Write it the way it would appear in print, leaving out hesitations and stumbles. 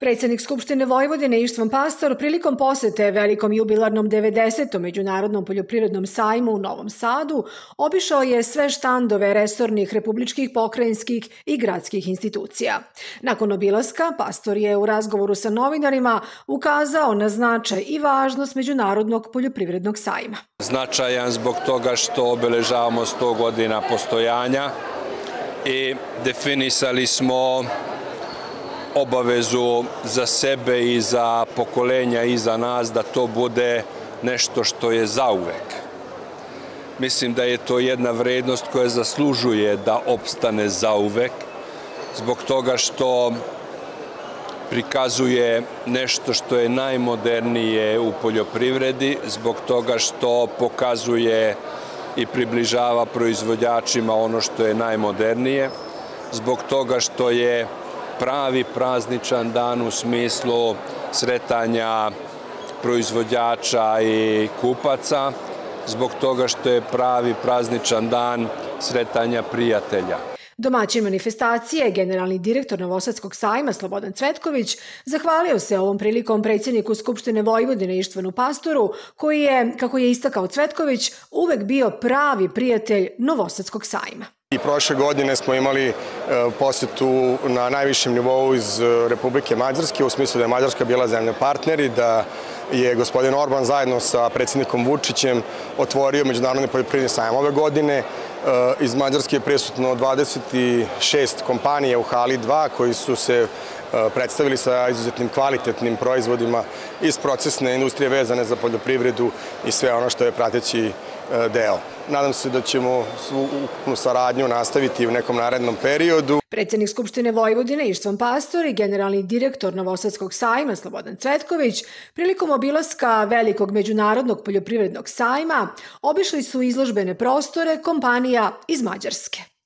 Predsjednik Skupštine Vojvodine Ištvan Pastor prilikom posete velikom jubilarnom 90. Međunarodnom poljoprivrednom sajmu u Novom Sadu obišao je sve štandove resornih republičkih, pokrajinskih i gradskih institucija. Nakon obilaska, Pastor je u razgovoru sa novinarima ukazao na značaj i važnost Međunarodnog poljoprivrednog sajma. Značajan zbog toga što obeležavamo 100 godina postojanja i definisali smo obavezu za sebe i za pokolenja iza nas da to bude nešto što je zauvek. Mislim da je to jedna vrednost koja zaslužuje da opstane zauvek, zbog toga što prikazuje nešto što je najmodernije u poljoprivredi, zbog toga što pokazuje i približava proizvođačima ono što je najmodernije, zbog toga što je pravi prazničan dan u smislu sretanja proizvođača i kupaca, zbog toga što je pravi prazničan dan sretanja prijatelja. Domaćin manifestacije, generalni direktor Novosadskog sajma Slobodan Cvetković, zahvalio se ovom prilikom predsjedniku Skupštine Vojvodine Ištvanu Pastoru, koji je, kako je istakao Cvetković, uvek bio pravi prijatelj Novosadskog sajma. I prošle godine smo imali posetu na najvišem nivou iz Republike Mađarske, u smislu da je Mađarska bila zemlja partner i da je gospodin Orban zajedno sa predsjednikom Vučićem otvorio Međunarodni poljoprivredni sajam. Ove godine iz Mađarske je prisutno 26 kompanija u hali 2 koji su se predstavili sa izuzetnim kvalitetnim proizvodima iz procesne industrije vezane za poljoprivredu i sve ono što je prateći deo. Nadam se da ćemo svu ukupnu saradnju nastaviti u nekom narednom periodu. Predsjednik Skupštine Vojvodine Ištvan Pastor i generalni direktor Novosadskog sajma Slobodan Cvetković prilikom obilaska velikog Međunarodnog poljoprivrednog sajma obišli su izložbene prostore kompanija iz Mađarske.